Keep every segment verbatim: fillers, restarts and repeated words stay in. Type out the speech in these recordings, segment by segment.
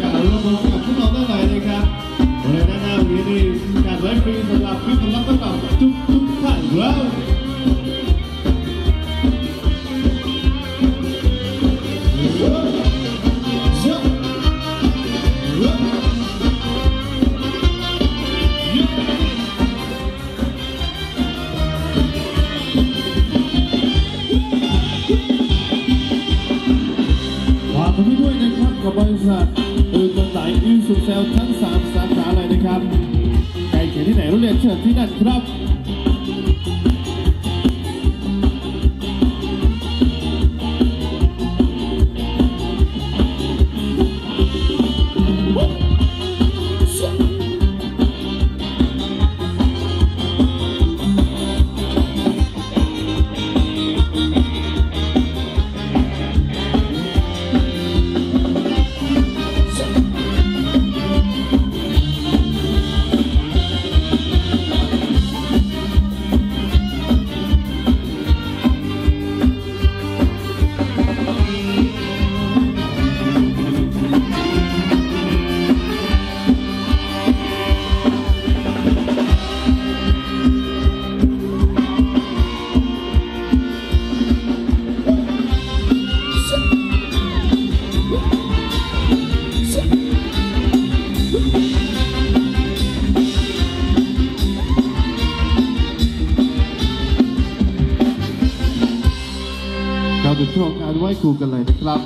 ากาศร่วมมือกับพวกเราได้เลยนะครับบริเวณด้านหน้าวันนี้นี่การไว้ฟรีสำหรับผู้คนรับประกันทุกทุกท่านเราบริษัทอื่นบนสายอินสุเซลทั้งสามสาขาเลยนะครับใครเขียนที่ไหนรู้เรียนเชิญที่นั่นครับเราจะโชว์การไหว้ครูกันเลยนะครับ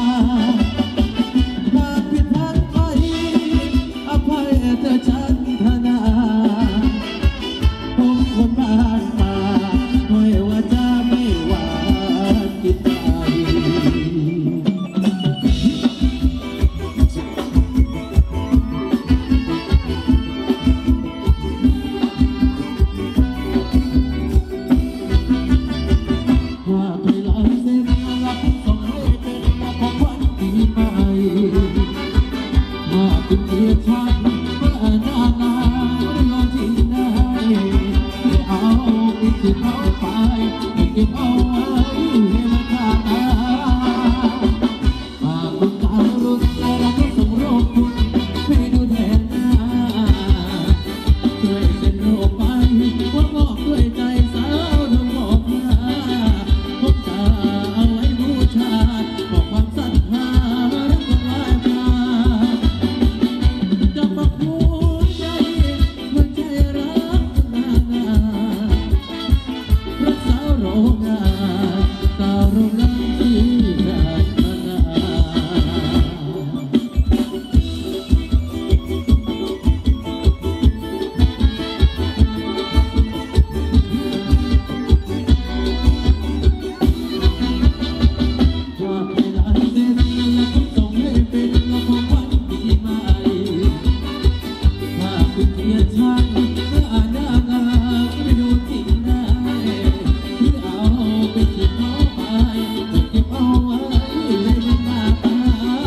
เธอฉันเกียรชังเมื่ออ่านหน้างานไม่ดูจริงได้ที่เอาไปคิดเขาไปเก็บเอาไว้ในหน้าตา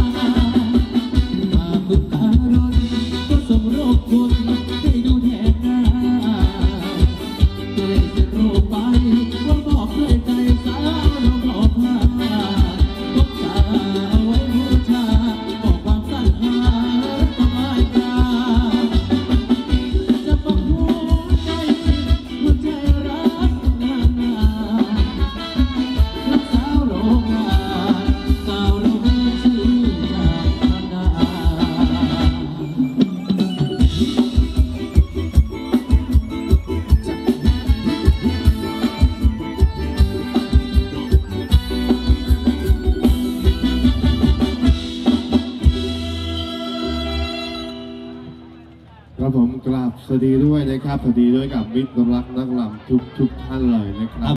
มาบึกการุณก็สมรบคุณให้ดูแทนหน้าเกรงจะรู้ไปว่าบอกด้วยใจสาวน้องบอกพาพบจะเอาไว้บูชาบอกความศรัทธาสบายตาจะบอกหัวใจหัวใจรักนานนานรักสาวโรงงานสาวโรงงานชื่อจากนาครับผมกราบสวัสดีด้วยนะครับสวัสดีด้วยกับมิตรรักนักลำทุกทุกท่านเลยนะครับ